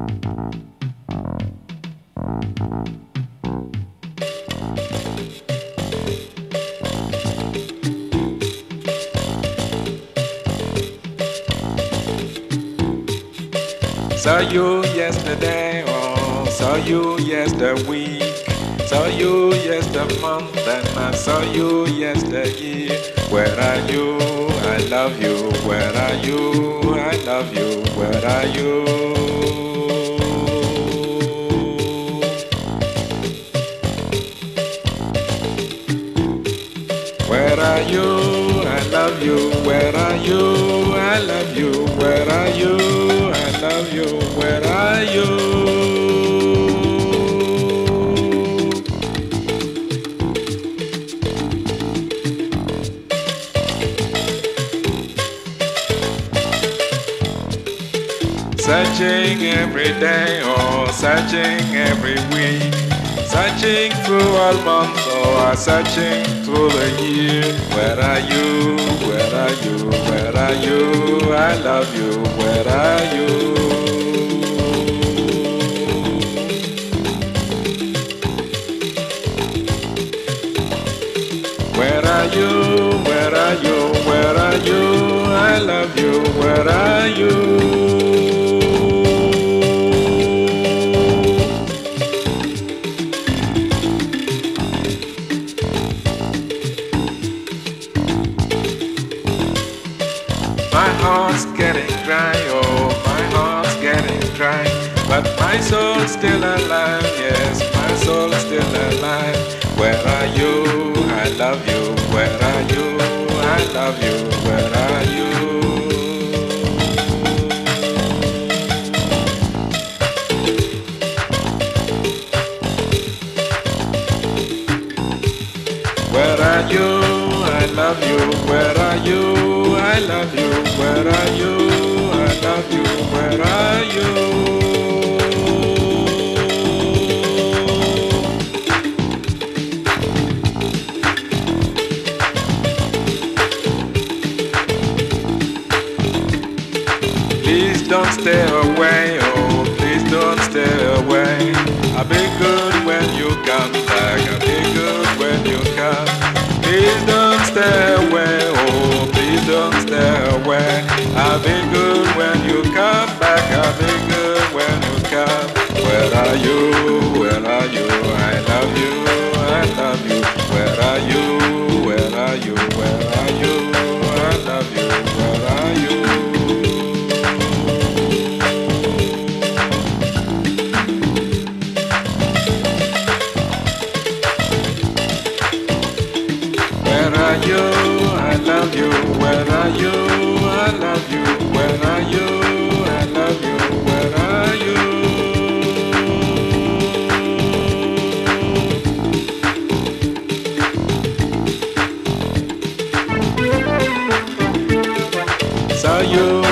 Saw you yesterday, oh, saw you yesterday. Saw you yesterday month, and I saw you yesterday. Where are you? I love you. Where are you? I love you. Where are you? Where are you? I love you. Where are you? I love you. Where are you? I love you. Where are you? Searching every day, oh, searching every week. Searching through all months, oh, searching through the year. Where are you? Where are you? Where are you? I love you. Where are you? Where are you? Where are you? Where are you? I love you. Where are you? My heart's getting dry, oh, my heart's getting dry. But my soul's still alive, yes, my soul's still alive. Where are you? I love you. Where are you? I love you. Where are you? Where are you? I love you. Where are you? I love you. Where are you? I love you. Where are you? Please don't stay away, oh, please don't stay away. I'll be good when you come back, I'll be good when you come. Please don't stay away, oh, please don't stay away. I'll be good when you come back, I'll be good when you come. Where are you? Where are you? I love you, I love you. Where are you? Where are you? Where are you? I love you. Where are you? Where are you? I love you. Where are you? I love you. Where are you? I love you. Where are you? Saw you